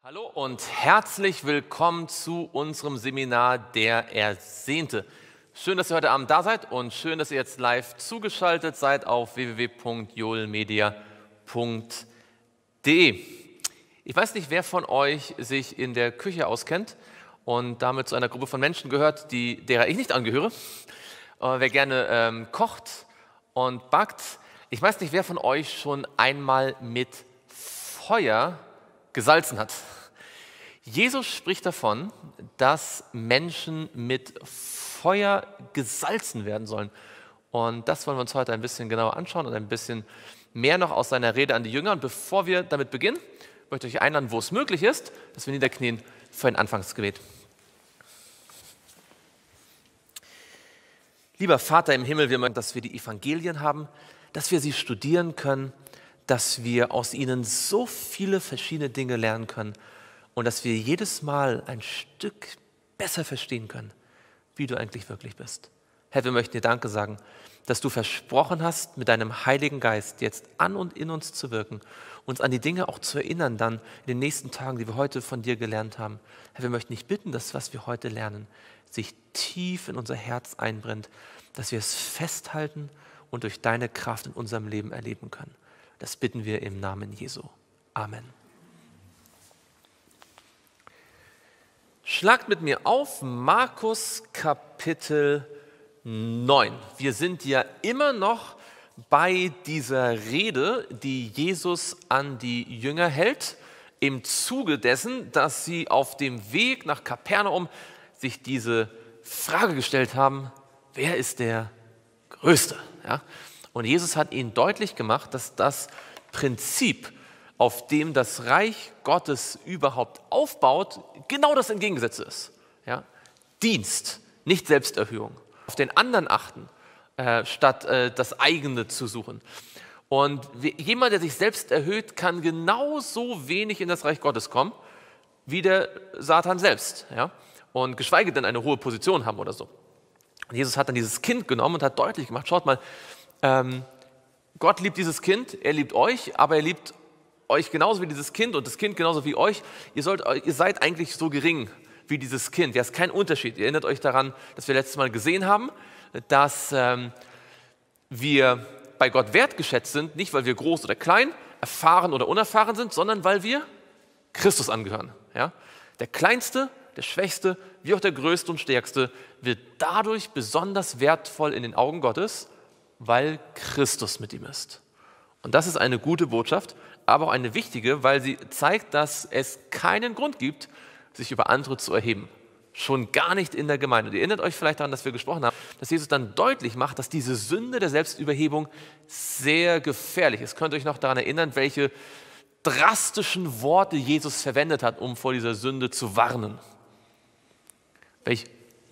Hallo und herzlich willkommen zu unserem Seminar Der Ersehnte. Schön, dass ihr heute Abend da seid und schön, dass ihr jetzt live zugeschaltet seid auf www.joelmedia.de. Ich weiß nicht, wer von euch sich in der Küche auskennt und damit zu einer Gruppe von Menschen gehört, derer ich nicht angehöre. Wer gerne kocht und backt. Ich weiß nicht, wer von euch schon einmal mit Feuer gesalzen hat. Jesus spricht davon, dass Menschen mit Feuer gesalzen werden sollen. Und das wollen wir uns heute ein bisschen genauer anschauen und ein bisschen mehr noch aus seiner Rede an die Jünger. Und bevor wir damit beginnen, möchte ich euch einladen, wo es möglich ist, dass wir niederknien für ein Anfangsgebet. Lieber Vater im Himmel, wir möchten, dass wir die Evangelien haben, dass wir sie studieren können, dass wir aus ihnen so viele verschiedene Dinge lernen können und dass wir jedes Mal ein Stück besser verstehen können, wie du eigentlich wirklich bist. Herr, wir möchten dir Danke sagen, dass du versprochen hast, mit deinem Heiligen Geist jetzt an und in uns zu wirken, uns an die Dinge auch zu erinnern, dann in den nächsten Tagen, die wir heute von dir gelernt haben. Herr, wir möchten dich bitten, dass was wir heute lernen, sich tief in unser Herz einbrennt, dass wir es festhalten und durch deine Kraft in unserem Leben erleben können. Das bitten wir im Namen Jesu. Amen. Schlagt mit mir auf Markus Kapitel 9. Wir sind ja immer noch bei dieser Rede, die Jesus an die Jünger hält, im Zuge dessen, dass sie auf dem Weg nach Kapernaum sich diese Frage gestellt haben: Wer ist der Größte? Ja? Und Jesus hat ihnen deutlich gemacht, dass das Prinzip, auf dem das Reich Gottes überhaupt aufbaut, genau das Entgegengesetzte ist. Ja? Dienst, nicht Selbsterhöhung. Auf den anderen achten, statt das eigene zu suchen. Und jemand, der sich selbst erhöht, kann genauso wenig in das Reich Gottes kommen, wie der Satan selbst. Ja? Und geschweige denn eine hohe Position haben oder so. Und Jesus hat dann dieses Kind genommen und hat deutlich gemacht: Schaut mal, Gott liebt dieses Kind, er liebt euch, aber er liebt euch genauso wie dieses Kind und das Kind genauso wie euch. Ihr seid eigentlich so gering wie dieses Kind. Ja, es ist kein Unterschied. Ihr erinnert euch daran, dass wir letztes Mal gesehen haben, dass wir bei Gott wertgeschätzt sind, nicht weil wir groß oder klein, erfahren oder unerfahren sind, sondern weil wir Christus angehören. Ja? Der Kleinste, der Schwächste, wie auch der Größte und Stärkste wird dadurch besonders wertvoll in den Augen Gottes, weil Christus mit ihm ist. Und das ist eine gute Botschaft, aber auch eine wichtige, weil sie zeigt, dass es keinen Grund gibt, sich über andere zu erheben. Schon gar nicht in der Gemeinde. Und ihr erinnert euch vielleicht daran, dass wir gesprochen haben, dass Jesus dann deutlich macht, dass diese Sünde der Selbstüberhebung sehr gefährlich ist. Könnt ihr euch noch daran erinnern, welche drastischen Worte Jesus verwendet hat, um vor dieser Sünde zu warnen? Welche?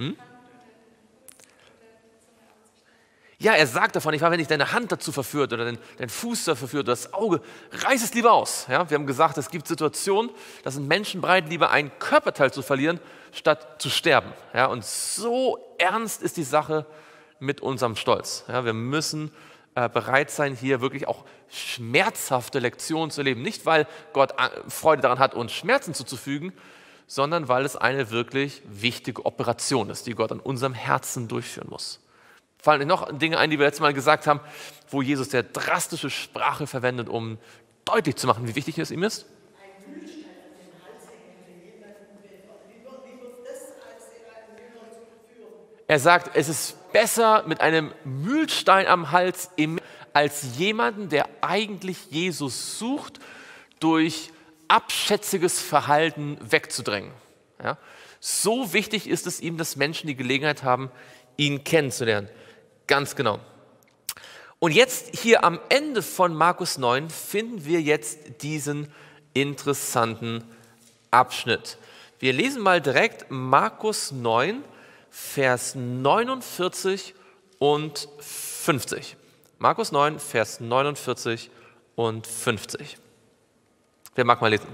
Ja, er sagt davon, wenn dich deine Hand dazu verführt oder dein Fuß dazu verführt oder das Auge, reiß es lieber aus. Ja, wir haben gesagt, es gibt Situationen, da sind Menschen bereit, lieber ein Körperteil zu verlieren, statt zu sterben. Ja, und so ernst ist die Sache mit unserem Stolz. Ja, wir müssen bereit sein, hier wirklich auch schmerzhafte Lektionen zu erleben. Nicht, weil Gott Freude daran hat, uns Schmerzen zuzufügen, sondern weil es eine wirklich wichtige Operation ist, die Gott an unserem Herzen durchführen muss. Fallen euch noch Dinge ein, die wir letztes Mal gesagt haben, wo Jesus sehr drastische Sprache verwendet, um deutlich zu machen, wie wichtig es ihm ist? Ein Mühlstein an den Hals hängen, wenn jemand wie wird das als ein Jünger zu führen? Er sagt, es ist besser mit einem Mühlstein am Hals als jemanden, der eigentlich Jesus sucht, durch abschätziges Verhalten wegzudrängen. Ja? So wichtig ist es ihm, dass Menschen die Gelegenheit haben, ihn kennenzulernen. Ganz genau. Und jetzt hier am Ende von Markus 9 finden wir jetzt diesen interessanten Abschnitt. Wir lesen mal direkt Markus 9, Vers 49 und 50. Markus 9, Vers 49 und 50. Wer mag mal lesen?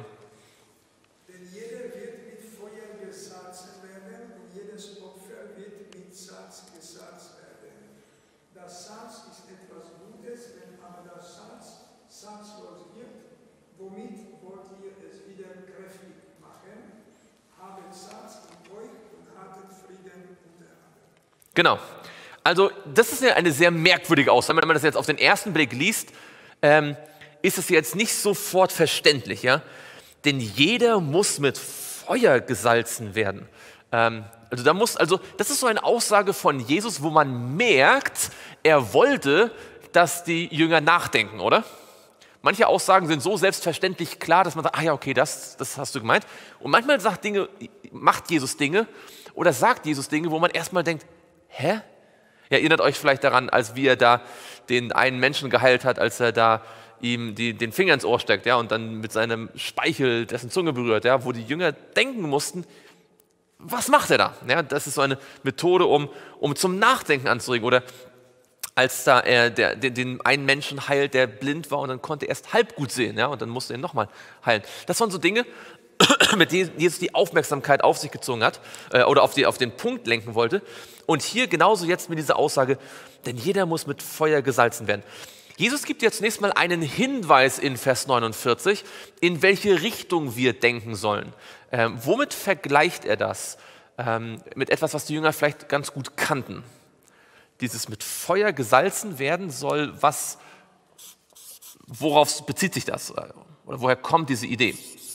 Womit wollt ihr es wieder kräftig Genau. Also das ist ja eine sehr merkwürdige Aussage. Wenn man das jetzt auf den ersten Blick liest, ist es jetzt nicht sofort verständlich, ja? Denn jeder muss mit Feuer gesalzen werden. Also das ist so eine Aussage von Jesus, wo man merkt, er wollte, dass die Jünger nachdenken, oder? Manche Aussagen sind so selbstverständlich klar, dass man sagt, ah ja, okay, das hast du gemeint. Und manchmal macht Jesus Dinge oder sagt Jesus Dinge, wo man erstmal denkt, hä? Ihr erinnert euch vielleicht daran, als wie er da den einen Menschen geheilt hat, als er da ihm den Finger ins Ohr steckt, ja, und dann mit seinem Speichel dessen Zunge berührt, ja, wo die Jünger denken mussten, was macht er da? Ja, das ist so eine Methode, um zum Nachdenken anzuregen. Oder als da er den einen Menschen heilt, der blind war und dann konnte er erst halb gut sehen, ja, und dann musste er ihn nochmal heilen. Das waren so Dinge, mit denen Jesus die Aufmerksamkeit auf sich gezogen hat oder auf den Punkt lenken wollte. Und hier genauso jetzt mit dieser Aussage, denn jeder muss mit Feuer gesalzen werden. Jesus gibt ja zunächst mal einen Hinweis in Vers 49, in welche Richtung wir denken sollen. Womit vergleicht er das? Mit etwas, was die Jünger vielleicht ganz gut kannten. Dieses mit Feuer gesalzen werden soll, worauf bezieht sich das? Oder woher kommt diese Idee?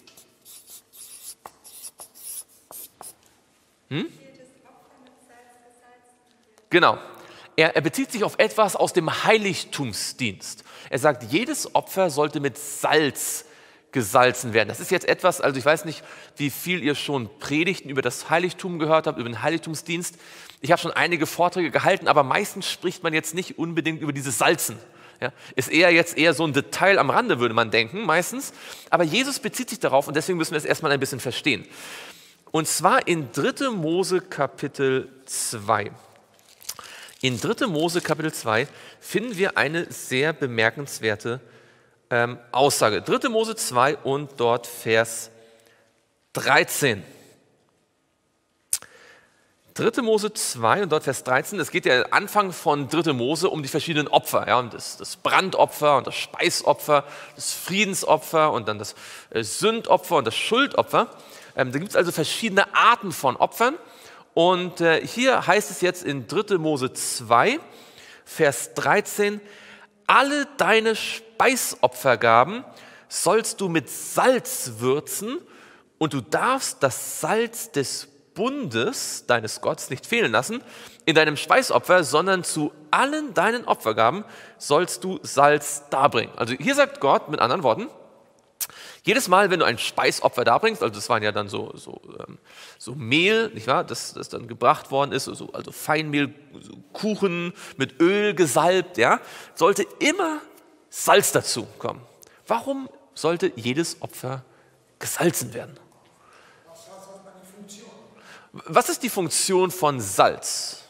Genau. Er bezieht sich auf etwas aus dem Heiligtumsdienst. Er sagt, jedes Opfer sollte mit Salz gesalzen werden. Das ist jetzt etwas, also ich weiß nicht, wie viel ihr schon Predigten über das Heiligtum gehört habt, über den Heiligtumsdienst. Ich habe schon einige Vorträge gehalten, aber meistens spricht man jetzt nicht unbedingt über dieses Salzen. Ja, ist eher so ein Detail am Rande, würde man denken, meistens. Aber Jesus bezieht sich darauf und deswegen müssen wir es erstmal ein bisschen verstehen. Und zwar in 3. Mose Kapitel 2. In 3. Mose Kapitel 2 finden wir eine sehr bemerkenswerte Aussage. 3. Mose 2 und dort Vers 13. 3. Mose 2 und dort Vers 13, es geht ja Anfang von 3. Mose um die verschiedenen Opfer, ja, das Brandopfer und das Speisopfer, das Friedensopfer und dann das Sündopfer und das Schuldopfer. Da gibt es also verschiedene Arten von Opfern. Und hier heißt es jetzt in 3. Mose 2, Vers 13, alle deine Speisopfergaben sollst du mit Salz würzen und du darfst das Salz des Bundes deines Gottes nicht fehlen lassen in deinem Speisopfer, sondern zu allen deinen Opfergaben sollst du Salz darbringen. Also hier sagt Gott mit anderen Worten, jedes Mal, wenn du ein Speisopfer darbringst, also das waren ja dann so Mehl, nicht wahr, das dann gebracht worden ist, also Feinmehl, so Kuchen mit Öl gesalbt, ja, sollte immer Salz dazu kommen. Warum sollte jedes Opfer gesalzen werden? Was ist die Funktion von Salz?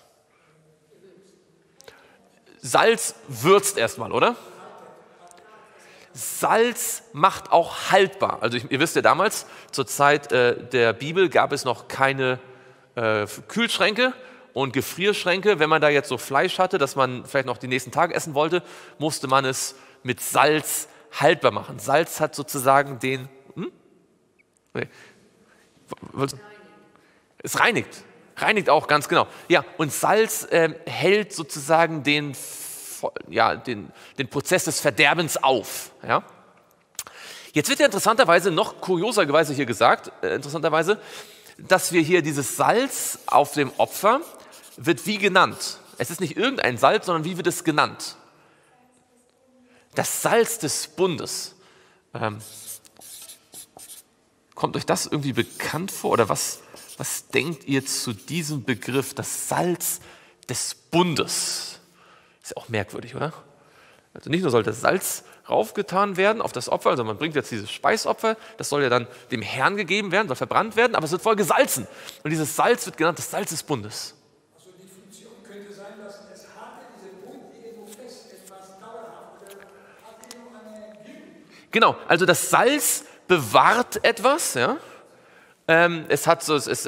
Salz würzt erstmal, oder? Salz macht auch haltbar. Also ihr wisst ja damals, zur Zeit der Bibel gab es noch keine Kühlschränke und Gefrierschränke. Wenn man da jetzt so Fleisch hatte, das man vielleicht noch die nächsten Tage essen wollte, musste man es mit Salz haltbar machen. Salz hat sozusagen den... Nee. Es reinigt auch, ganz genau. Ja, und Salz hält sozusagen den Prozess des Verderbens auf. Ja? Jetzt wird ja interessanterweise, noch kurioserweise hier gesagt, dass wir hier dieses Salz auf dem Opfer wird wie genannt. Es ist nicht irgendein Salz, sondern wie wird es genannt? Das Salz des Bundes. Kommt euch das irgendwie bekannt vor oder was denkt ihr zu diesem Begriff, das Salz des Bundes? Ist ja auch merkwürdig, oder? Also nicht nur soll das Salz raufgetan werden auf das Opfer, also man bringt jetzt dieses Speisopfer, das soll ja dann dem Herrn gegeben werden, soll verbrannt werden, aber es wird voll gesalzen. Und dieses Salz wird genannt das Salz des Bundes. Also die Funktion könnte sein, dass es harte, dieser Bund irgendwo fest, etwas dauerhaft oder hat irgendwo eine Wirkung. Genau, also das Salz bewahrt etwas, ja. Es hat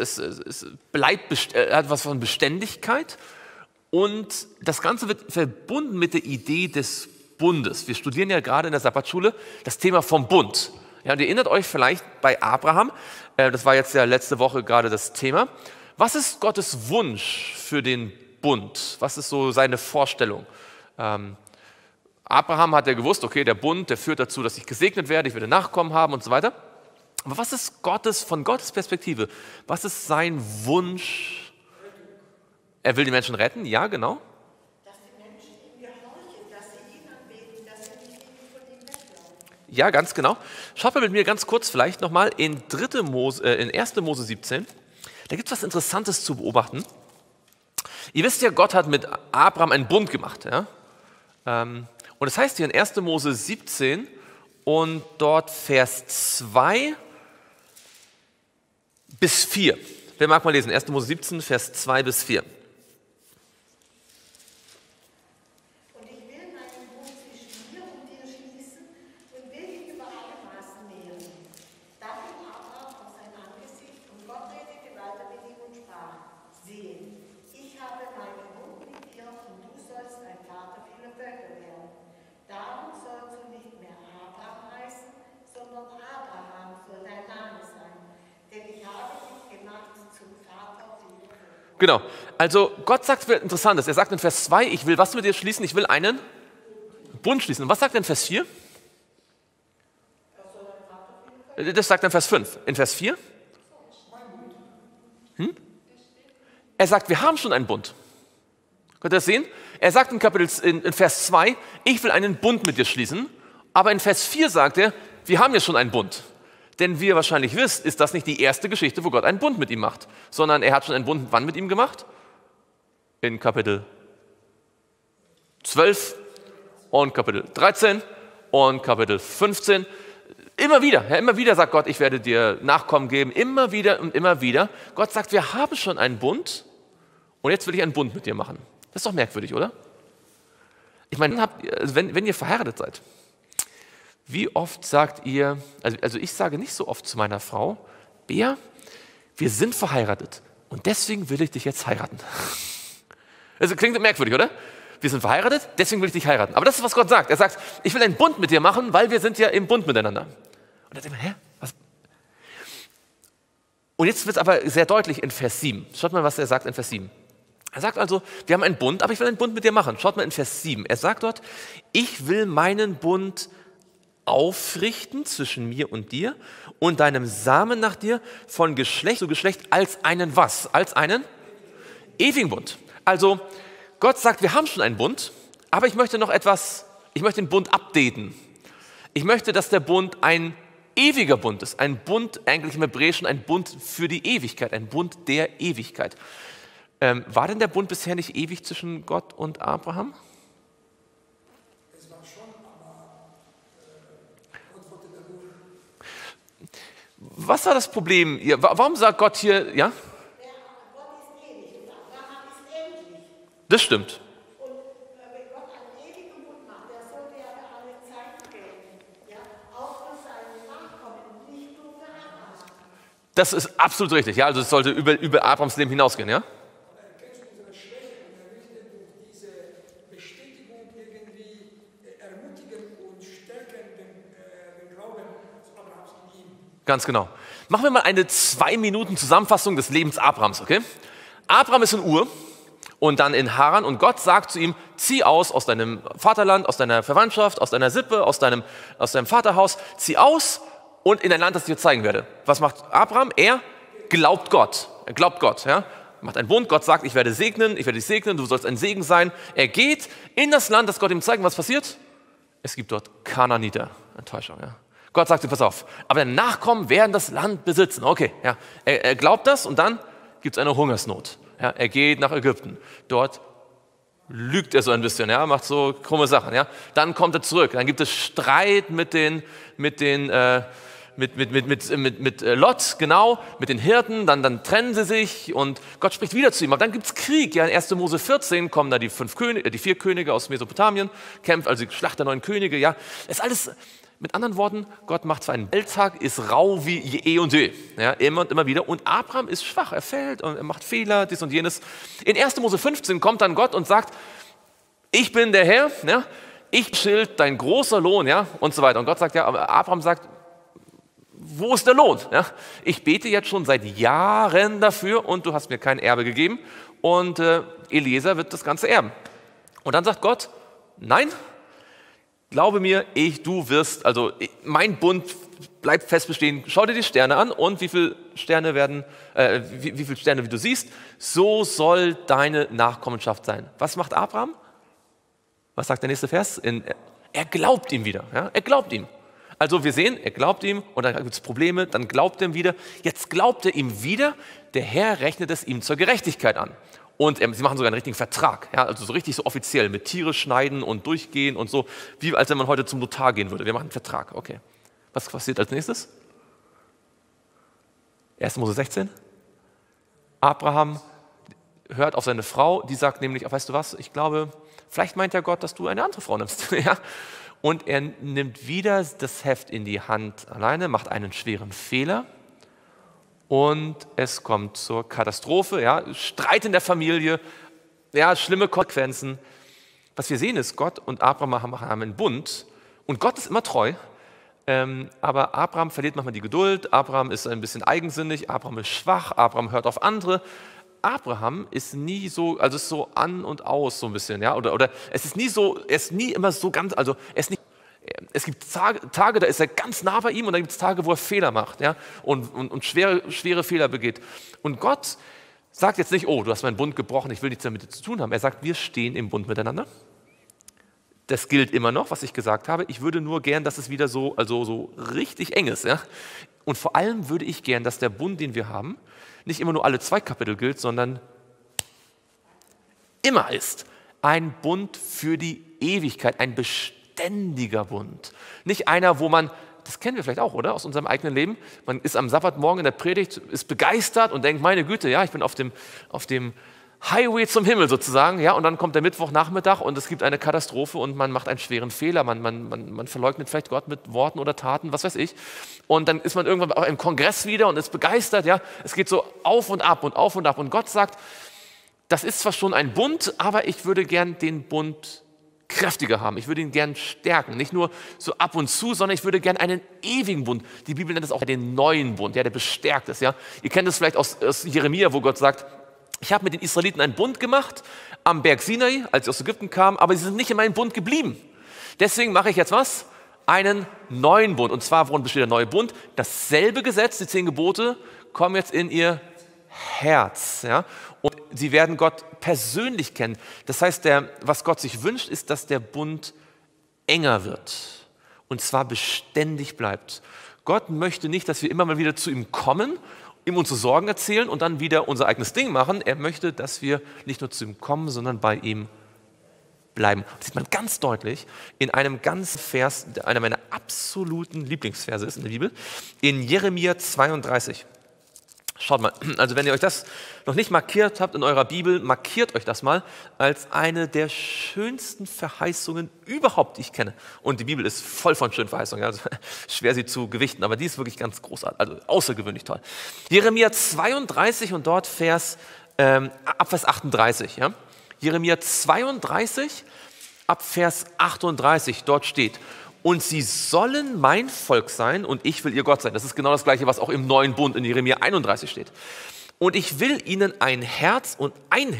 was von Beständigkeit und das Ganze wird verbunden mit der Idee des Bundes. Wir studieren ja gerade in der Sabbatschule das Thema vom Bund. Ja, und ihr erinnert euch vielleicht bei Abraham, das war jetzt ja letzte Woche gerade das Thema. Was ist Gottes Wunsch für den Bund? Was ist so seine Vorstellung? Abraham hat ja gewusst, okay, der Bund, der führt dazu, dass ich gesegnet werde, ich werde Nachkommen haben und so weiter. Aber was ist von Gottes Perspektive? Was ist sein Wunsch? Er will die Menschen retten, ja, genau. Dass die Menschen ihm gehorchen, dass sie ihn anbeten, dass sie nicht von ihm weglaufen. Ja, ganz genau. Schaut mal mit mir ganz kurz vielleicht nochmal in 1. Mose 17. Da gibt es was Interessantes zu beobachten. Ihr wisst ja, Gott hat mit Abraham einen Bund gemacht. Ja? Und das heißt hier in 1. Mose 17 und dort Vers 2 bis 4. Wer mag mal lesen? 1. Mose 17, Vers 2 bis 4. Und ich will meinen Bund zwischen mir und dir schließen und will dich über alle Maßen mehren. Da ging Abraham auf sein Angesicht und Gott redete weiter mit ihm und sprach: Siehe, ich habe meinen Bund mit dir und du sollst ein Vater vieler Völker werden. Darum sollst du nicht mehr Abraham heißen, sondern Abraham soll dein Name sein. Denn ich habe dich gemacht zum Vater vieler Völker. Genau, also Gott sagt was Interessantes. Er sagt in Vers 2, ich will was mit dir schließen? Ich will einen Bund schließen. Und was sagt er in Vers 4? Das sagt er in Vers 5. In Vers 4? Er sagt, wir haben schon einen Bund. Könnt ihr das sehen? Er sagt in Vers 2, ich will einen Bund mit dir schließen. Aber in Vers 4 sagt er, wir haben ja schon einen Bund. Denn wie ihr wahrscheinlich wisst, ist das nicht die erste Geschichte, wo Gott einen Bund mit ihm macht. Sondern er hat schon einen Bund wann mit ihm gemacht? In Kapitel 12 und Kapitel 13 und Kapitel 15. Immer wieder sagt Gott, ich werde dir Nachkommen geben. Immer wieder und immer wieder. Gott sagt, wir haben schon einen Bund und jetzt will ich einen Bund mit dir machen. Das ist doch merkwürdig, oder? Ich meine, wenn ihr verheiratet seid, wie oft sagt ihr, also ich sage nicht so oft zu meiner Frau, Bea, wir sind verheiratet und deswegen will ich dich jetzt heiraten. Das klingt merkwürdig, oder? Wir sind verheiratet, deswegen will ich dich heiraten. Aber das ist, was Gott sagt. Er sagt, ich will einen Bund mit dir machen, weil wir sind ja im Bund miteinander. Und dann denkt man, hä? Was? Und jetzt wird es aber sehr deutlich in Vers 7. Schaut mal, was er sagt in Vers 7. Er sagt also, wir haben einen Bund, aber ich will einen Bund mit dir machen. Schaut mal in Vers 7. Er sagt dort, ich will meinen Bund aufrichten zwischen mir und dir und deinem Samen nach dir von Geschlecht zu Geschlecht als einen was? Als einen ewigen Bund. Also Gott sagt, wir haben schon einen Bund, aber ich möchte noch etwas, ich möchte den Bund updaten. Ich möchte, dass der Bund ein ewiger Bund ist. Ein Bund, eigentlich im Hebräischen, ein Bund für die Ewigkeit, ein Bund der Ewigkeit. War denn der Bund bisher nicht ewig zwischen Gott und Abraham? Es war schon, aber Gott wollte dadurch. Was war das Problem? Warum sagt Gott hier, ja? Gott ist ewig und Abraham ist endlich. Das stimmt. Und wenn Gott einen ewigen Bund macht, der sollte ja für alle Zeiten gelten. Ja? Auch für seine Nachkommen, nicht nur für Abraham. Das ist absolut richtig. Ja, also es sollte über Abrahams Leben hinausgehen, ja? Erkennst du unsere Schwäche und er möchte durch diese Bestätigung irgendwie ermutigen und stärken den Glauben zu Abrahams in ihm. Ganz genau. Machen wir mal eine 2-Minuten-Zusammenfassung des Lebens Abrahams, okay? Abraham ist in Ur und dann in Haran und Gott sagt zu ihm, zieh aus deinem Vaterland, aus deiner Verwandtschaft, aus deiner Sippe, aus deinem Vaterhaus, zieh aus und in ein Land, das ich dir zeigen werde. Was macht Abraham? Er glaubt Gott. Er glaubt Gott, ja? Macht einen Bund, Gott sagt, ich werde dich segnen, du sollst ein Segen sein. Er geht in das Land, das Gott ihm zeigt. Was passiert? Es gibt dort Kanaaniter. Enttäuschung, ja. Gott sagt ihm, pass auf, aber deine Nachkommen werden das Land besitzen. Okay, ja. Er glaubt das und dann gibt es eine Hungersnot. Ja. Er geht nach Ägypten. Dort lügt er so ein bisschen, ja, macht so krumme Sachen. Ja. Dann kommt er zurück. Dann gibt es Streit mit Lot, genau, mit den Hirten, dann trennen sie sich und Gott spricht wieder zu ihm. Aber dann gibt es Krieg. Ja, in 1. Mose 14 kommen da die 4 Könige aus Mesopotamien, kämpft also die Schlacht der 9 Könige. Ja, ist alles, mit anderen Worten, Gott macht zwar einen Alltag, ist rau wie je und je, ja, immer und immer wieder. Und Abraham ist schwach, er fällt und er macht Fehler, dies und jenes. In 1. Mose 15 kommt dann Gott und sagt, ich bin der Herr, ja, ich schild dein großer Lohn, ja, und so weiter. Und Gott sagt, ja, aber Abraham sagt, wo ist der Lohn? Ja, ich bete jetzt schon seit Jahren dafür und du hast mir kein Erbe gegeben und Eliezer wird das Ganze erben. Und dann sagt Gott, nein, glaube mir, du wirst, also mein Bund bleibt fest bestehen. Schau dir die Sterne an und wie viele Sterne wie viele Sterne, wie du siehst, so soll deine Nachkommenschaft sein. Was macht Abraham? Was sagt der nächste Vers? Er glaubt ihm wieder. Ja? Er glaubt ihm. Also wir sehen, er glaubt ihm und dann gibt es Probleme, dann glaubt er ihm wieder. Jetzt glaubt er ihm wieder, der Herr rechnet es ihm zur Gerechtigkeit an. Und sie machen sogar einen richtigen Vertrag, ja, also so richtig so offiziell mit Tiere schneiden und durchgehen und so, wie als wenn man heute zum Notar gehen würde. Wir machen einen Vertrag, okay. Was passiert als nächstes? 1. Mose 16. Abraham hört auf seine Frau, die sagt nämlich, weißt du was, ich glaube, vielleicht meint ja Gott, dass du eine andere Frau nimmst. Ja? Und er nimmt wieder das Heft in die Hand alleine, macht einen schweren Fehler. Und es kommt zur Katastrophe, ja, Streit in der Familie, ja, schlimme Konsequenzen. Was wir sehen ist, Gott und Abraham haben einen Bund und Gott ist immer treu, aber Abraham verliert manchmal die Geduld, Abraham ist ein bisschen eigensinnig, Abraham ist schwach, Abraham hört auf andere. Abraham ist nie so, also ist so an und aus so ein bisschen, ja, oder es ist nie so, er ist nie immer so ganz, also es gibt Tage, da ist er ganz nah bei ihm und dann gibt es Tage, wo er Fehler macht, ja, und schwere Fehler begeht. Und Gott sagt jetzt nicht, oh, du hast meinen Bund gebrochen, ich will nichts damit zu tun haben. Er sagt, wir stehen im Bund miteinander. Das gilt immer noch, was ich gesagt habe. Ich würde nur gern, dass es wieder so richtig eng ist, ja. Und vor allem würde ich gern, dass der Bund, den wir haben, nicht immer nur alle 2 Kapitel gilt, sondern immer ist. Ein Bund für die Ewigkeit, ein beständiger Bund. Nicht einer, wo man, das kennen wir vielleicht auch, oder? Aus unserem eigenen Leben. Man ist am Sabbatmorgen in der Predigt, ist begeistert und denkt, meine Güte, ja, ich bin auf dem Highway zum Himmel sozusagen, ja, und dann kommt der Mittwochnachmittag und es gibt eine Katastrophe und man macht einen schweren Fehler, man verleugnet vielleicht Gott mit Worten oder Taten, was weiß ich. Und dann ist man irgendwann auch im Kongress wieder und ist begeistert, ja. Es geht so auf und ab und auf und ab. Und Gott sagt, das ist zwar schon ein Bund, aber ich würde gern den Bund kräftiger haben. Ich würde ihn gern stärken. Nicht nur so ab und zu, sondern ich würde gern einen ewigen Bund. Die Bibel nennt es auch den neuen Bund, ja, der bestärkt ist. Ja. Ihr kennt es vielleicht aus Jeremia, wo Gott sagt, ich habe mit den Israeliten einen Bund gemacht am Berg Sinai, als sie aus Ägypten kamen, aber sie sind nicht in meinem Bund geblieben. Deswegen mache ich jetzt was? Einen neuen Bund. Und zwar, worin besteht der neue Bund? Dasselbe Gesetz, die 10 Gebote, kommen jetzt in ihr Herz. Ja? Und sie werden Gott persönlich kennen. Das heißt, was Gott sich wünscht, ist, dass der Bund enger wird. Und zwar beständig bleibt. Gott möchte nicht, dass wir immer mal wieder zu ihm kommen, ihm unsere Sorgen erzählen und dann wieder unser eigenes Ding machen. Er möchte, dass wir nicht nur zu ihm kommen, sondern bei ihm bleiben. Das sieht man ganz deutlich in einem ganzen Vers, der einer meiner absoluten Lieblingsverse ist in der Bibel, in Jeremia 32. Schaut mal, also wenn ihr euch das noch nicht markiert habt in eurer Bibel, markiert euch das mal als eine der schönsten Verheißungen überhaupt, die ich kenne. Und die Bibel ist voll von schönen Verheißungen, also schwer sie zu gewichten, aber die ist wirklich ganz großartig, also außergewöhnlich toll. Jeremia 32 und dort ab Vers 38. Ja? Jeremia 32 ab Vers 38, dort steht: Und sie sollen mein Volk sein und ich will ihr Gott sein. Das ist genau das Gleiche, was auch im neuen Bund in Jeremia 31 steht. Und ich will ihnen ein Herz und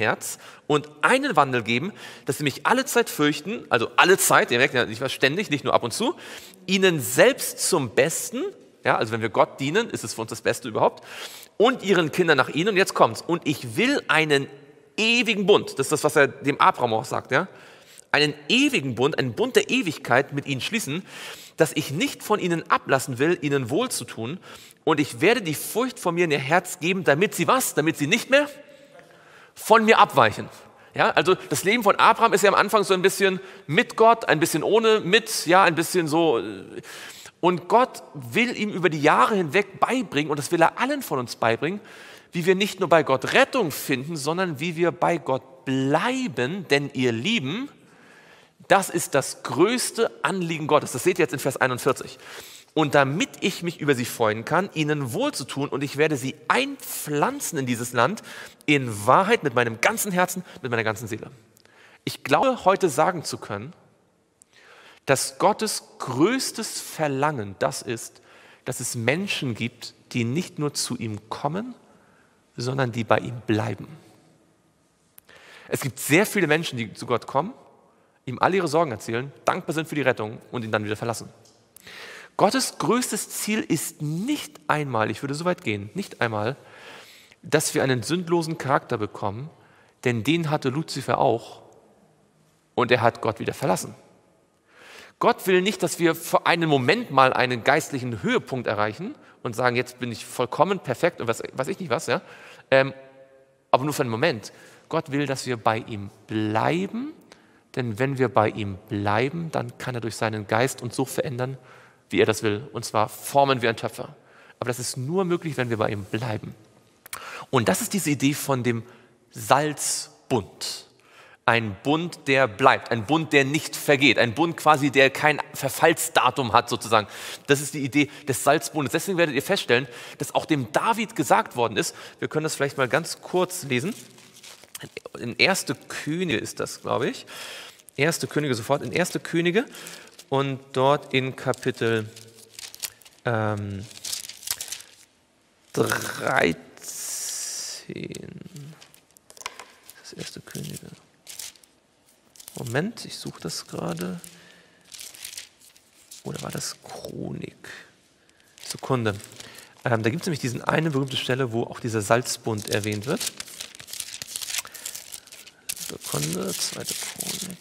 einen Wandel geben, dass sie mich alle Zeit fürchten, also alle Zeit, ihr merkt ja nicht ständig, nicht nur ab und zu, ihnen selbst zum Besten, ja, also wenn wir Gott dienen, ist es für uns das Beste überhaupt, und ihren Kindern nach ihnen. Und jetzt kommt's. Und ich will einen ewigen Bund, das ist das, was er dem Abraham auch sagt, ja, einen ewigen Bund, einen Bund der Ewigkeit mit ihnen schließen, dass ich nicht von ihnen ablassen will, ihnen wohl zu tun. Und ich werde die Furcht vor mir in ihr Herz geben, damit sie was? Damit sie nicht mehr von mir abweichen. Ja, also das Leben von Abraham ist ja am Anfang so ein bisschen mit Gott, ein bisschen ohne, mit, ja, ein bisschen so. Und Gott will ihm über die Jahre hinweg beibringen, und das will er allen von uns beibringen, wie wir nicht nur bei Gott Rettung finden, sondern wie wir bei Gott bleiben, denn ihr Lieben, das ist das größte Anliegen Gottes. Das seht ihr jetzt in Vers 41. Und damit ich mich über sie freuen kann, ihnen wohlzutun, und ich werde sie einpflanzen in dieses Land, in Wahrheit mit meinem ganzen Herzen, mit meiner ganzen Seele. Ich glaube, heute sagen zu können, dass Gottes größtes Verlangen das ist, dass es Menschen gibt, die nicht nur zu ihm kommen, sondern die bei ihm bleiben. Es gibt sehr viele Menschen, die zu Gott kommen, ihm alle ihre Sorgen erzählen, dankbar sind für die Rettung und ihn dann wieder verlassen. Gottes größtes Ziel ist nicht einmal, ich würde so weit gehen, nicht einmal, dass wir einen sündlosen Charakter bekommen, denn den hatte Luzifer auch und er hat Gott wieder verlassen. Gott will nicht, dass wir für einen Moment mal einen geistlichen Höhepunkt erreichen und sagen, jetzt bin ich vollkommen perfekt und was weiß ich nicht was, ja? Aber nur für einen Moment. Gott will, dass wir bei ihm bleiben, denn wenn wir bei ihm bleiben, dann kann er durch seinen Geist uns so verändern, wie er das will, und zwar formen wie ein Töpfer. Aber das ist nur möglich, wenn wir bei ihm bleiben. Und das ist diese Idee von dem Salzbund. Ein Bund, der bleibt, ein Bund, der nicht vergeht, ein Bund quasi, der kein Verfallsdatum hat sozusagen. Das ist die Idee des Salzbundes. Deswegen werdet ihr feststellen, dass auch dem David gesagt worden ist, wir können das vielleicht mal ganz kurz lesen, in 1. Könige ist das, glaube ich, 1. Könige sofort, in 1. Könige und dort in Kapitel 13, das 1. Könige. Moment, ich suche das gerade. Oder war das Chronik? Sekunde. Da gibt es nämlich diese eine berühmte Stelle, wo auch dieser Salzbund erwähnt wird. Sekunde, 2. Chronik.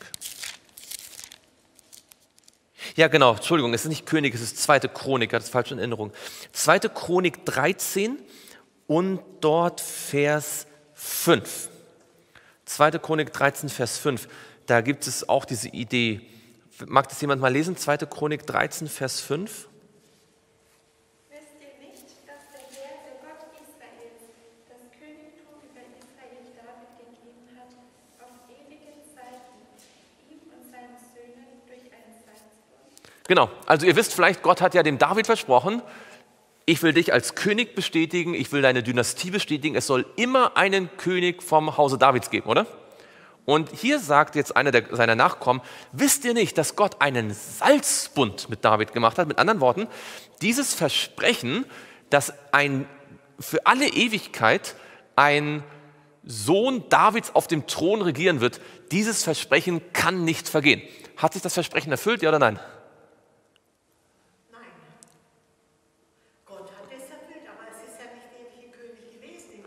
Ja, genau, Entschuldigung, es ist nicht König, es ist 2. Chronik, das ist falsche Erinnerung. 2. Chronik 13 und dort Vers 5. 2. Chronik 13, Vers 5. Da gibt es auch diese Idee. Mag das jemand mal lesen? 2. Chronik 13, Vers 5. Wisst ihr nicht, dass der Herr, der Gott Israels, das Königtum über Israel David gegeben hat, auf ewige Zeiten, ihm und seinen Söhnen durch einen Salzbund? Genau, also ihr wisst vielleicht, Gott hat ja dem David versprochen, ich will dich als König bestätigen, ich will deine Dynastie bestätigen, es soll immer einen König vom Hause Davids geben, oder? Und hier sagt jetzt einer seiner Nachkommen, wisst ihr nicht, dass Gott einen Salzbund mit David gemacht hat? Mit anderen Worten, dieses Versprechen, dass für alle Ewigkeit ein Sohn Davids auf dem Thron regieren wird, dieses Versprechen kann nicht vergehen. Hat sich das Versprechen erfüllt, ja oder nein? Nein. Gott hat es erfüllt, aber es ist ja nicht der ewige König gewesen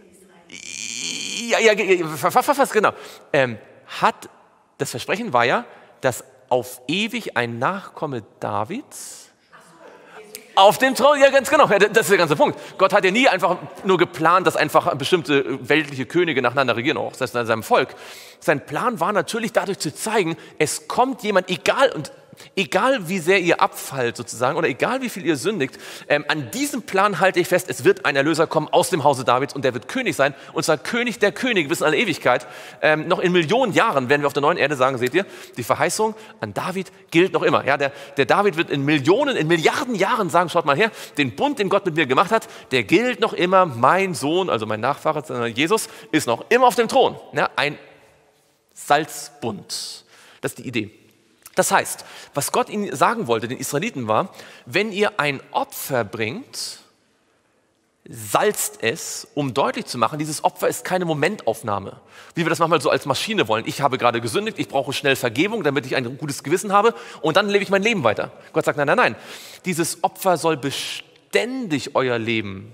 in Israel. Ja, fast genau. Das Versprechen war ja, dass auf ewig ein Nachkomme Davids auf dem Thron, ja ganz genau, das ist der ganze Punkt. Gott hat ja nie einfach nur geplant, dass einfach bestimmte weltliche Könige nacheinander regieren, auch das heißt in seinem Volk. Sein Plan war natürlich dadurch zu zeigen, es kommt jemand, egal wie sehr ihr abfallt sozusagen oder egal wie viel ihr sündigt, an diesem Plan halte ich fest, es wird ein Erlöser kommen aus dem Hause Davids und der wird König sein und zwar König der Könige bis in alle Ewigkeit. Noch in Millionen Jahren werden wir auf der neuen Erde sagen, seht ihr, die Verheißung an David gilt noch immer. Ja, der David wird in Milliarden Jahren sagen, schaut mal her, den Bund, den Gott mit mir gemacht hat, der gilt noch immer, mein Sohn, also mein Nachfahre Jesus, ist noch immer auf dem Thron. Ja, ein Salzbund, das ist die Idee. Das heißt, was Gott ihnen sagen wollte, den Israeliten war, wenn ihr ein Opfer bringt, salzt es, um deutlich zu machen, dieses Opfer ist keine Momentaufnahme. Wie wir das manchmal so als Maschine wollen. Ich habe gerade gesündigt, ich brauche schnell Vergebung, damit ich ein gutes Gewissen habe und dann lebe ich mein Leben weiter. Gott sagt, nein. Dieses Opfer soll beständig euer Leben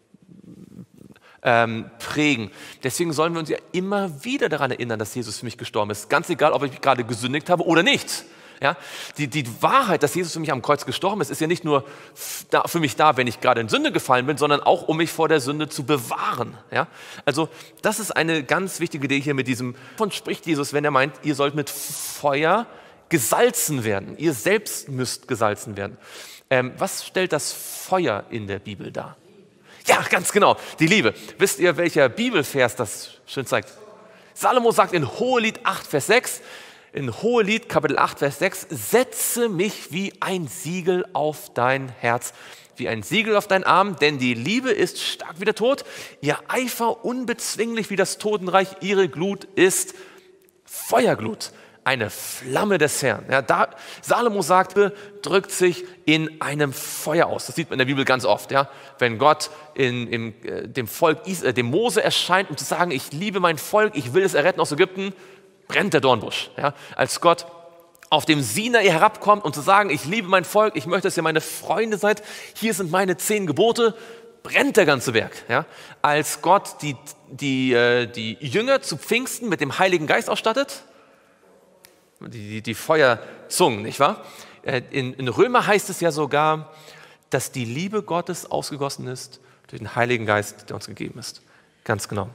prägen. Deswegen sollen wir uns ja immer wieder daran erinnern, dass Jesus für mich gestorben ist. Ganz egal, ob ich gerade gesündigt habe oder nicht. Ja? Die Wahrheit, dass Jesus für mich am Kreuz gestorben ist, ist ja nicht nur für mich da, wenn ich gerade in Sünde gefallen bin, sondern auch, um mich vor der Sünde zu bewahren. Ja? Also das ist eine ganz wichtige Idee hier mit diesem, davon spricht Jesus, wenn er meint, ihr sollt mit Feuer gesalzen werden. Ihr selbst müsst gesalzen werden. Was stellt das Feuer in der Bibel dar? Ja, ganz genau, die Liebe. Wisst ihr, welcher Bibelvers das schön zeigt? Salomo sagt in Hohelied 8, Vers 6, in Hohelied, Kapitel 8, Vers 6, setze mich wie ein Siegel auf dein Herz, wie ein Siegel auf deinen Arm, denn die Liebe ist stark wie der Tod, ihr Eifer unbezwinglich wie das Totenreich, ihre Glut ist Feuerglut. eine Flamme des Herrn. Ja, Salomo sagte, drückt sich in einem Feuer aus. Das sieht man in der Bibel ganz oft. Ja? Wenn Gott dem Volk, dem Mose erscheint, um zu sagen, ich liebe mein Volk, ich will es erretten aus Ägypten, brennt der Dornbusch. Ja? Als Gott auf dem Sinai herabkommt, um zu sagen, ich liebe mein Volk, ich möchte, dass ihr meine Freunde seid, hier sind meine 10 Gebote, brennt der ganze Berg. Ja? Als Gott die Jünger zu Pfingsten mit dem Heiligen Geist ausstattet, die Feuerzungen, nicht wahr? In Römer heißt es ja sogar, dass die Liebe Gottes ausgegossen ist durch den Heiligen Geist, der uns gegeben ist. Ganz genau.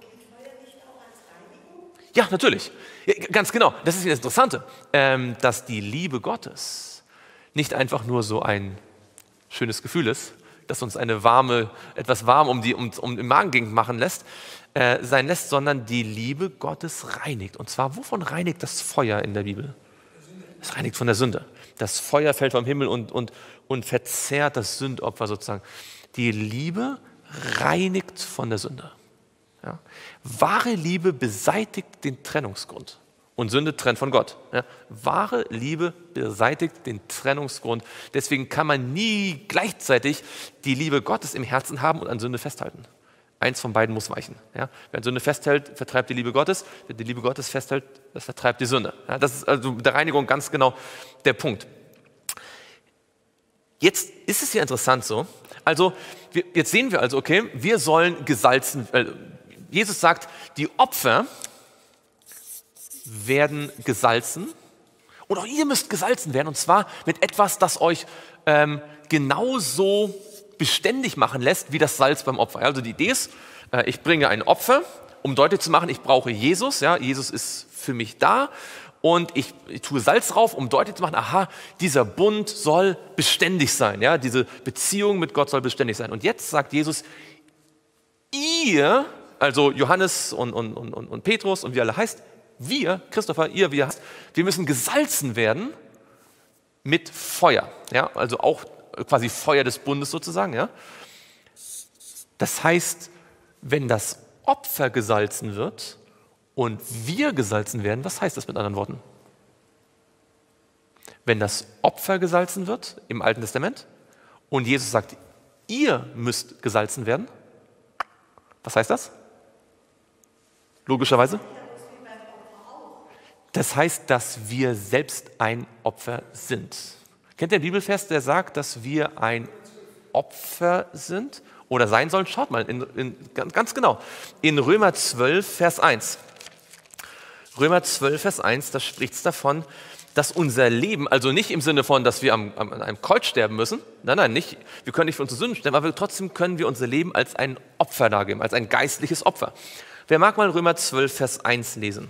Ja, natürlich. Ja, ganz genau. Das ist das Interessante, dass die Liebe Gottes nicht einfach nur so ein schönes Gefühl ist, das uns etwas warm um den Magengegend machen sein lässt, sondern die Liebe Gottes reinigt. Und zwar, wovon reinigt das Feuer in der Bibel? Es reinigt von der Sünde. Das Feuer fällt vom Himmel und verzehrt das Sündopfer sozusagen. Die Liebe reinigt von der Sünde. Ja? Wahre Liebe beseitigt den Trennungsgrund. Und Sünde trennt von Gott. Ja? Wahre Liebe beseitigt den Trennungsgrund. Deswegen kann man nie gleichzeitig die Liebe Gottes im Herzen haben und an Sünde festhalten. Eins von beiden muss weichen. Ja? Wer an Sünde festhält, vertreibt die Liebe Gottes. Wer die Liebe Gottes festhält, das vertreibt die Sünde. Ja? Das ist also mit der Reinigung ganz genau der Punkt. Jetzt ist es ja interessant so. Also jetzt sehen wir also, okay, wir sollen gesalzen. Jesus sagt, die Opfer werden gesalzen und auch ihr müsst gesalzen werden, und zwar mit etwas, das euch genauso beständig machen lässt wie das Salz beim Opfer. Also die Idee ist, ich bringe ein Opfer, um deutlich zu machen, ich brauche Jesus. Ja, Jesus ist für mich da und ich tue Salz drauf, um deutlich zu machen, aha, dieser Bund soll beständig sein. Ja, diese Beziehung mit Gott soll beständig sein. Und jetzt sagt Jesus, ihr, also Johannes und Petrus und wie alle heißt, wir, Christopher, ihr, wir müssen gesalzen werden mit Feuer. Ja, also auch quasi Feuer des Bundes sozusagen. Ja. Das heißt, wenn das Opfer gesalzen wird und wir gesalzen werden, was heißt das mit anderen Worten? Wenn das Opfer gesalzen wird im Alten Testament und Jesus sagt, ihr müsst gesalzen werden, was heißt das? Logischerweise? Das heißt, dass wir selbst ein Opfer sind. Kennt ihr den Bibelvers, der sagt, dass wir ein Opfer sind oder sein sollen? Schaut mal, ganz genau. In Römer 12, Vers 1. Römer 12, Vers 1, da spricht es davon, dass unser Leben, also nicht im Sinne von, dass wir an einem Kreuz sterben müssen, nein, nicht, wir können nicht für unsere Sünden sterben, aber trotzdem können wir unser Leben als ein Opfer dargeben, als ein geistliches Opfer. Wer mag mal Römer 12, Vers 1 lesen?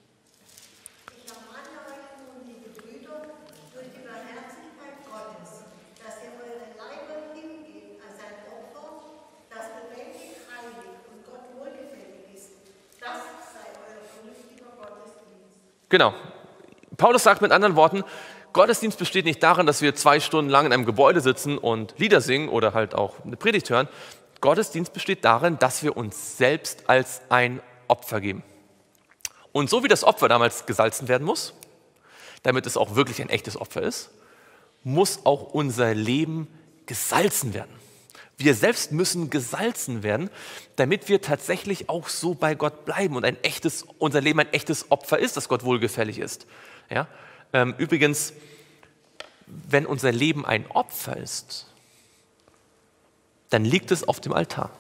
Ich ermahne euch nun, liebe Brüder, durch die Barmherzigkeit Gottes, dass ihr eure Leiber hingebt als ein Opfer, das lebendig, heilig und Gott wohlgefällig ist. Das sei euer vernünftiger Gottesdienst. Genau. Paulus sagt mit anderen Worten, Gottesdienst besteht nicht darin, dass wir 2 Stunden lang in einem Gebäude sitzen und Lieder singen oder halt auch eine Predigt hören. Gottesdienst besteht darin, dass wir uns selbst als ein Opfer geben. Und so wie das Opfer damals gesalzen werden muss, damit es auch wirklich ein echtes Opfer ist, muss auch unser Leben gesalzen werden. Wir selbst müssen gesalzen werden, damit wir tatsächlich auch so bei Gott bleiben und unser Leben ein echtes Opfer ist, das Gott wohlgefällig ist. Ja? Übrigens, wenn unser Leben ein Opfer ist, dann liegt es auf dem Altar.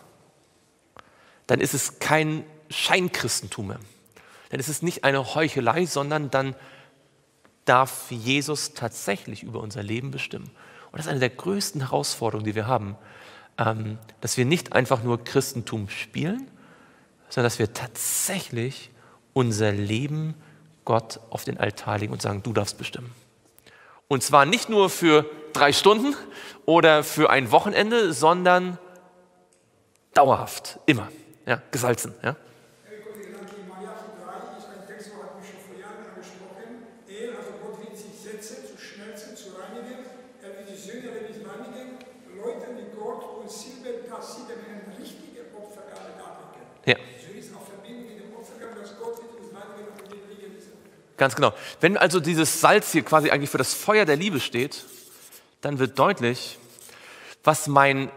Dann ist es kein Scheinchristentum mehr. Dann ist es nicht eine Heuchelei, sondern dann darf Jesus tatsächlich über unser Leben bestimmen. Und das ist eine der größten Herausforderungen, die wir haben, dass wir nicht einfach nur Christentum spielen, sondern dass wir tatsächlich unser Leben Gott auf den Altar legen und sagen, du darfst bestimmen. Und zwar nicht nur für 3 Stunden oder für ein Wochenende, sondern dauerhaft, immer, ja, gesalzen. Ja. Malachi 3 ist ein Text, der hat mich schon vor Jahren angesprochen. Also Gott wird sich setzen, zu schmelzen, zu reinigen. Er wird die Sünder reinigen. Leute wie Gold und Silber, dass sie dem Herrn richtige Opfer darbringen. Ja. So ist auch Verbindung mit dem Opfergabe, dass Gott wird uns reinigen und wir liegen. Ganz genau. Wenn also dieses Salz hier quasi eigentlich für das Feuer der Liebe steht, dann wird deutlich, was mein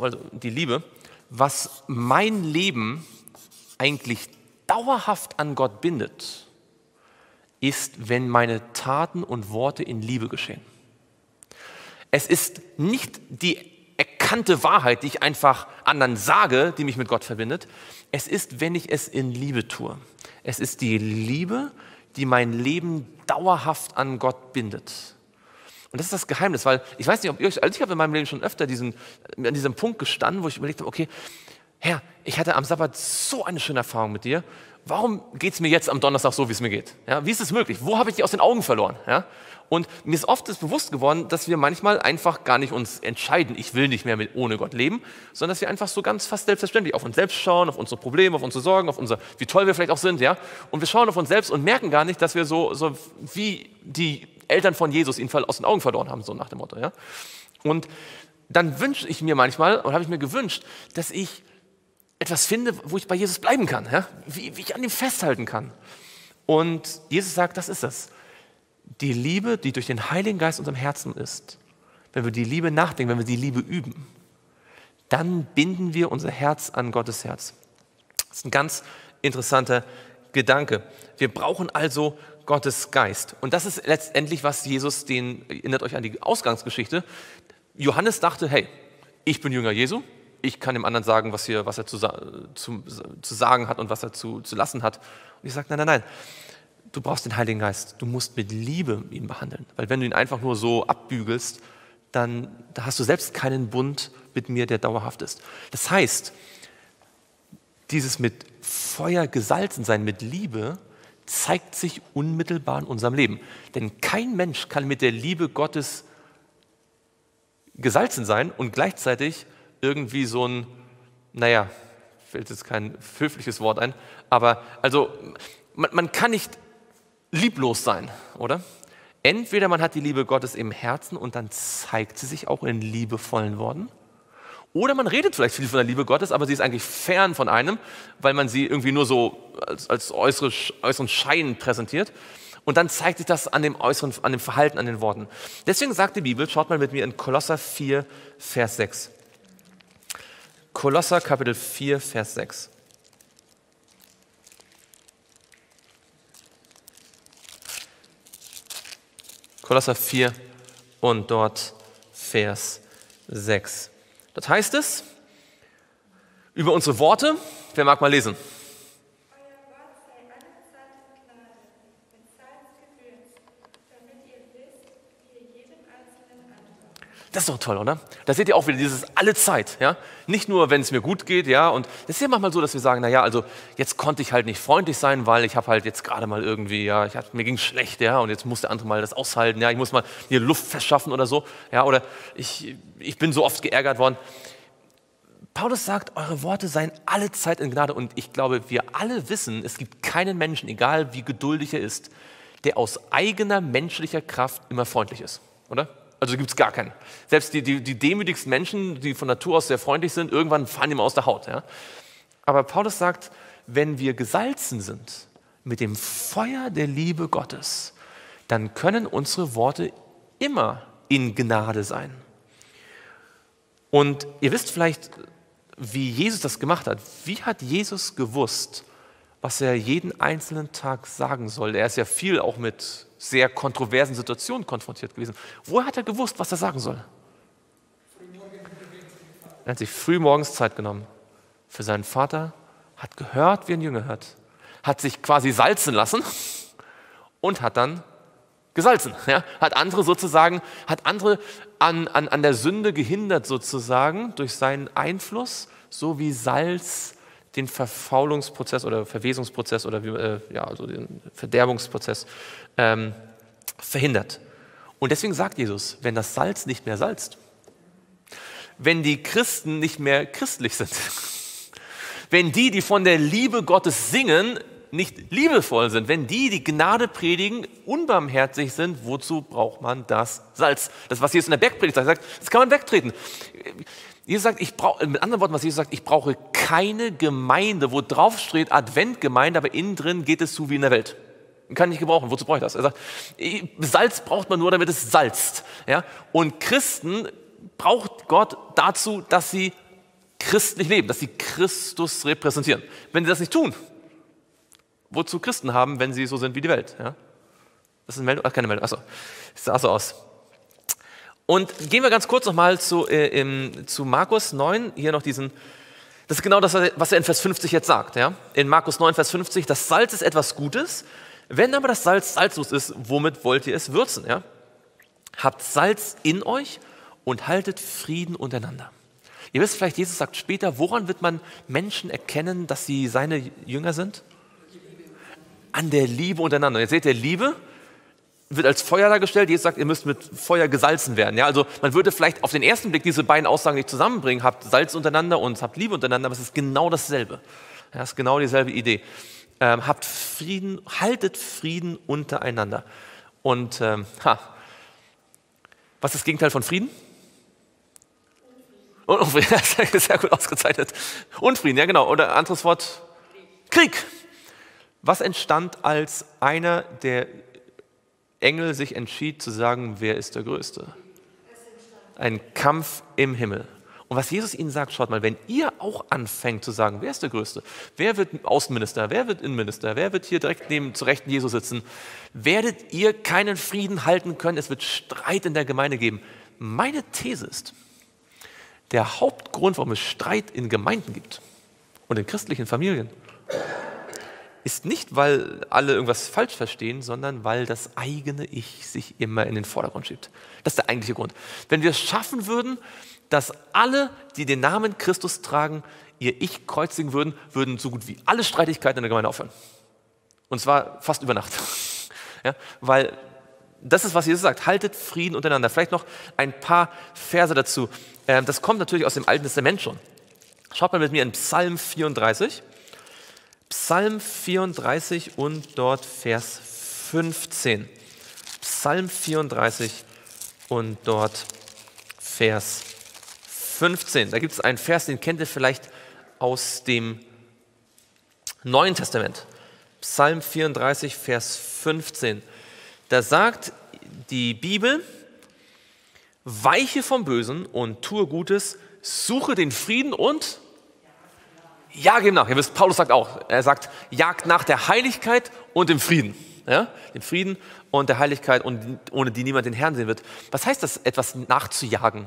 Leben eigentlich dauerhaft an Gott bindet, ist, wenn meine Taten und Worte in Liebe geschehen. Es ist nicht die erkannte Wahrheit, die ich einfach anderen sage, die mich mit Gott verbindet. Es ist, wenn ich es in Liebe tue. Es ist die Liebe, die mein Leben dauerhaft an Gott bindet. Und das ist das Geheimnis, weil ich weiß nicht, ob ihr euch, also ich habe in meinem Leben schon öfter an diesem Punkt gestanden, wo ich überlegt habe, okay, Herr, ich hatte am Sabbat so eine schöne Erfahrung mit dir. Warum geht es mir jetzt am Donnerstag so, wie es mir geht? Ja, wie ist es möglich? Wo habe ich dich aus den Augen verloren? Ja? Und mir ist oft bewusst geworden, dass wir manchmal einfach gar nicht uns entscheiden, ich will nicht mehr ohne Gott leben, sondern dass wir einfach so ganz fast selbstverständlich auf uns selbst schauen, auf unsere Probleme, auf unsere Sorgen, wie toll wir vielleicht auch sind. Ja? Und wir schauen auf uns selbst und merken gar nicht, dass wir so wie die Eltern von Jesus ihn aus den Augen verloren haben, so nach dem Motto. Ja? Und dann wünsche ich mir manchmal, und habe ich mir gewünscht, dass ich etwas finde, wo ich bei Jesus bleiben kann, ja? Wie ich an ihm festhalten kann. Und Jesus sagt, das ist es. Die Liebe, die durch den Heiligen Geist in unserem Herzen ist, wenn wir die Liebe nachdenken, wenn wir die Liebe üben, dann binden wir unser Herz an Gottes Herz. Das ist ein ganz interessanter Gedanke. Wir brauchen also Gottes Geist. Und das ist letztendlich, was Jesus, erinnert euch an die Ausgangsgeschichte. Johannes dachte, hey, ich bin Jünger Jesu, ich kann dem anderen sagen, was er zu sagen hat und was er zu lassen hat. Und ich sage, nein, du brauchst den Heiligen Geist. Du musst mit Liebe ihn behandeln. Weil wenn du ihn einfach nur so abbügelst, dann hast du selbst keinen Bund mit mir, der dauerhaft ist. Das heißt, dieses mit Feuer gesalzen sein, mit Liebe, zeigt sich unmittelbar in unserem Leben. Denn kein Mensch kann mit der Liebe Gottes gesalzen sein und gleichzeitig irgendwie so ein, fällt jetzt kein höfliches Wort ein, aber also man kann nicht lieblos sein, oder? Entweder man hat die Liebe Gottes im Herzen und dann zeigt sie sich auch in liebevollen Worten, oder man redet vielleicht viel von der Liebe Gottes, aber sie ist eigentlich fern von einem, weil man sie irgendwie nur so als äußeren Schein präsentiert. Und dann zeigt sich das an dem Verhalten, an den Worten. Deswegen sagt die Bibel, schaut mal mit mir in Kolosser 4, Vers 6. Kolosser Kapitel 4, Vers 6. Kolosser 4 und dort Vers 6. Dort heißt es, über unsere Worte, wer mag mal lesen? Euer Wort sei allezeit in Gnade, mit Salz gewürzt, damit ihr wisst, wie ihr jedem Einzelnen antwortet. Das ist doch toll, oder? Da seht ihr auch wieder dieses alle Zeit, ja? Nicht nur, wenn es mir gut geht, ja? Und das ist ja manchmal so, dass wir sagen, also jetzt konnte ich halt nicht freundlich sein, weil ich habe halt jetzt gerade mal irgendwie, mir ging schlecht, ja? Und jetzt muss der andere mal das aushalten, ja? Ich muss mal mir Luft verschaffen oder so, ja? Oder ich bin so oft geärgert worden. Paulus sagt, eure Worte seien alle Zeit in Gnade. Und ich glaube, wir alle wissen, es gibt keinen Menschen, egal wie geduldig er ist, der aus eigener menschlicher Kraft immer freundlich ist, oder? Also gibt es gar keinen. Selbst die demütigsten Menschen, die von Natur aus sehr freundlich sind, irgendwann fallen die mal aus der Haut. Ja? Aber Paulus sagt, wenn wir gesalzen sind mit dem Feuer der Liebe Gottes, dann können unsere Worte immer in Gnade sein. Und ihr wisst vielleicht, wie Jesus das gemacht hat. Wie hat Jesus gewusst, was er jeden einzelnen Tag sagen soll? Er ist ja viel auch mit sehr kontroversen Situationen konfrontiert gewesen. Woher hat er gewusst, was er sagen soll? Er hat sich früh morgens Zeit genommen für seinen Vater, hat gehört, wie ein Jünger hört, hat sich quasi salzen lassen und hat dann gesalzen. Ja? Hat andere an der Sünde gehindert sozusagen durch seinen Einfluss, so wie Salz den Verfaulungsprozess oder Verwesungsprozess oder also den Verderbungsprozess verhindert. Und deswegen sagt Jesus, wenn das Salz nicht mehr salzt, wenn die Christen nicht mehr christlich sind, wenn die von der Liebe Gottes singen, nicht liebevoll sind, wenn die Gnade predigen, unbarmherzig sind, wozu braucht man das Salz? Das, was Jesus in der Bergpredigt sagt, das kann man wegtreten. Jesus sagt, mit anderen Worten, was Jesus sagt, ich brauche keine Gemeinde, wo drauf steht Adventgemeinde, aber innen drin geht es zu wie in der Welt. kann ich nicht gebrauchen. Wozu brauche ich das? Er sagt, Salz braucht man nur, damit es salzt. Ja? Und Christen braucht Gott dazu, dass sie christlich leben, dass sie Christus repräsentieren. Wenn sie das nicht tun, wozu Christen haben, wenn sie so sind wie die Welt? Ja? Das ist eine Meldung? Ach, keine Meldung. Achso, sah so aus. Und gehen wir ganz kurz nochmal zu Markus 9, hier noch das ist genau das, was er in Vers 50 jetzt sagt. Ja? In Markus 9, Vers 50, das Salz ist etwas Gutes, wenn aber das Salz salzlos ist, womit wollt ihr es würzen? Ja? Habt Salz in euch und haltet Frieden untereinander. Ihr wisst vielleicht, Jesus sagt später, woran wird man Menschen erkennen, dass sie seine Jünger sind? An der Liebe untereinander. Ihr seht, der Liebe wird als Feuer dargestellt. Jesus sagt, ihr müsst mit Feuer gesalzen werden. Ja, also man würde vielleicht auf den ersten Blick diese beiden Aussagen nicht zusammenbringen. Habt Salz untereinander und habt Liebe untereinander, aber es ist genau dasselbe. Ja, es ist genau dieselbe Idee. Habt Frieden, haltet Frieden untereinander. Und was ist das Gegenteil von Frieden? Unfrieden, sehr gut ausgezeichnet. Unfrieden, ja genau. Oder anderes Wort, Krieg. Was entstand, als einer der Engel sich entschied zu sagen, wer ist der Größte? Ein Kampf im Himmel. Und was Jesus ihnen sagt, schaut mal, wenn ihr auch anfängt zu sagen, wer ist der Größte? Wer wird Außenminister? Wer wird Innenminister? Wer wird hier direkt zu Rechten Jesus sitzen? Werdet ihr keinen Frieden halten können? Es wird Streit in der Gemeinde geben. Meine These ist, der Hauptgrund, warum es Streit in Gemeinden gibt und in christlichen Familien, ist nicht, weil alle irgendwas falsch verstehen, sondern weil das eigene Ich sich immer in den Vordergrund schiebt. Das ist der eigentliche Grund. Wenn wir es schaffen würden, dass alle, die den Namen Christus tragen, ihr Ich kreuzigen würden, würden so gut wie alle Streitigkeiten in der Gemeinde aufhören. Und zwar fast über Nacht. Ja, weil das ist, was Jesus sagt, haltet Frieden untereinander. Vielleicht noch ein paar Verse dazu. Das kommt natürlich aus dem Alten Testament schon. Schaut mal mit mir in Psalm 34. Psalm 34 und dort Vers 15. Psalm 34 und dort Vers 15. Da gibt es einen Vers, den kennt ihr vielleicht aus dem Neuen Testament. Psalm 34, Vers 15. Da sagt die Bibel, weiche vom Bösen und tue Gutes, suche den Frieden und jage ihm nach. Ihr wisst, Paulus sagt auch, er sagt, jagt nach der Heiligkeit und dem Frieden. Ja? Dem Frieden und der Heiligkeit, und ohne die niemand den Herrn sehen wird. Was heißt das, etwas nachzujagen?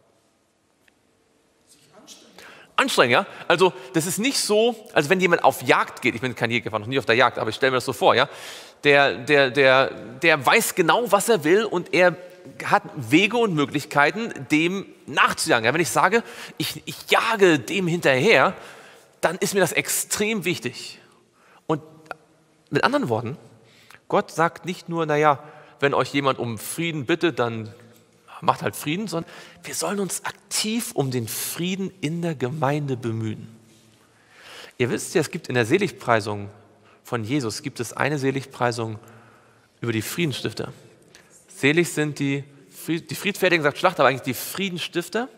Anstrengend, ja? Also das ist nicht so, als wenn jemand auf Jagd geht. Ich bin kein Jäger, war noch nie auf der Jagd, aber ich stelle mir das so vor, ja? Der weiß genau, was er will, und er hat Wege und Möglichkeiten, dem nachzujagen. Ja, wenn ich sage, ich jage dem hinterher, dann ist mir das extrem wichtig. Und mit anderen Worten, Gott sagt nicht nur, naja, wenn euch jemand um Frieden bittet, dann macht halt Frieden, sondern wir sollen uns aktiv um den Frieden in der Gemeinde bemühen. Ihr wisst ja, es gibt in der Seligpreisung von Jesus, gibt es eine Seligpreisung über die Friedensstifter. Selig sind die Friedfertigen, sagt Schlachter, aber eigentlich die Friedensstifter,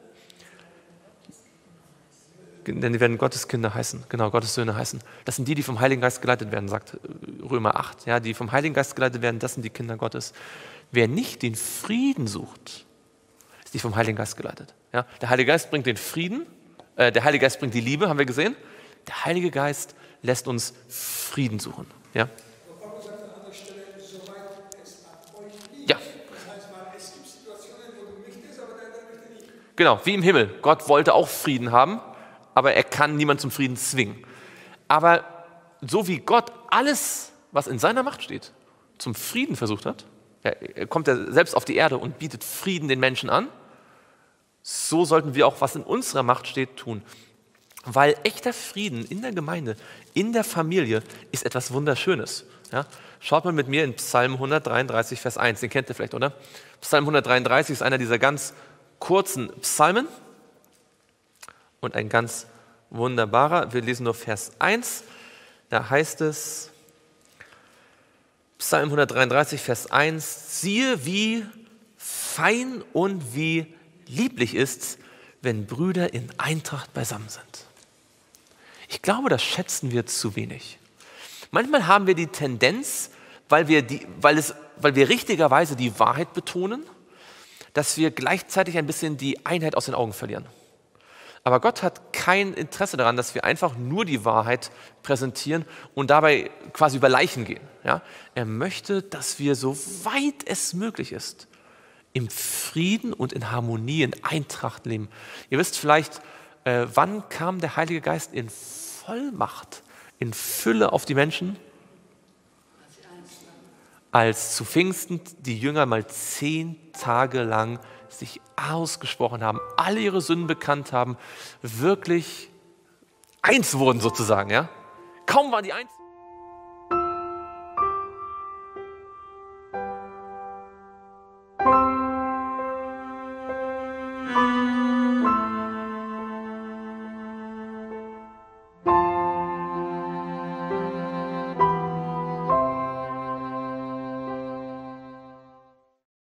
denn die werden Gottes Kinder heißen, genau, Gottes Söhne heißen. Das sind die vom Heiligen Geist geleitet werden, sagt Römer 8. Ja, die vom Heiligen Geist geleitet werden, das sind die Kinder Gottes. Wer nicht den Frieden sucht, ist nicht vom Heiligen Geist geleitet. Ja, der Heilige Geist bringt den Frieden, der Heilige Geist bringt die Liebe, haben wir gesehen. Der Heilige Geist lässt uns Frieden suchen. Ja? Paulus sagt an anderer Stelle, soweit es an euch liegt. Ja. Das heißt mal, es gibt Situationen, wo du möchtest, aber der möchte nicht. Genau, wie im Himmel. Gott wollte auch Frieden haben, aber er kann niemand zum Frieden zwingen. Aber so wie Gott alles, was in seiner Macht steht, zum Frieden versucht hat, er kommt ja selbst auf die Erde und bietet Frieden den Menschen an, so sollten wir auch, was in unserer Macht steht, tun. Weil echter Frieden in der Gemeinde, in der Familie ist etwas Wunderschönes. Ja? Schaut mal mit mir in Psalm 133, Vers 1, den kennt ihr vielleicht, oder? Psalm 133 ist einer dieser ganz kurzen Psalmen und ein ganz wunderbarer. Wir lesen nur Vers 1, da heißt es, Psalm 133, Vers 1, siehe, wie fein und wie lieblich ist's, wenn Brüder in Eintracht beisammen sind. Ich glaube, das schätzen wir zu wenig. Manchmal haben wir die Tendenz, weil wir richtigerweise die Wahrheit betonen, dass wir gleichzeitig ein bisschen die Einheit aus den Augen verlieren. Aber Gott hat kein Interesse daran, dass wir einfach nur die Wahrheit präsentieren und dabei quasi über Leichen gehen. Ja? Er möchte, dass wir, so weit es möglich ist, im Frieden und in Harmonie, in Eintracht leben. Ihr wisst vielleicht, wann kam der Heilige Geist in Vollmacht, in Fülle auf die Menschen? Als zu Pfingsten die Jünger mal 10 Tage lang sich ausgesprochen haben, alle ihre Sünden bekannt haben, wirklich eins wurden sozusagen. Ja? Kaum waren die eins.